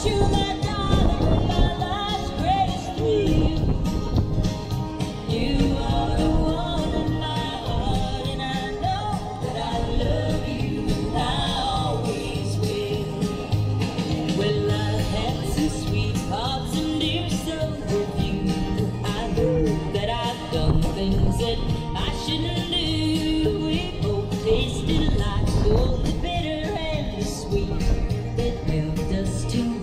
you, my darling, my life's greatest thrill. You are the one in my heart, and I know that I love you, and I always will. Well, I've had some sweethearts and dear so with you. I know that I've done things that I shouldn't do. We both tasted like both the bitter and the sweet that helped us to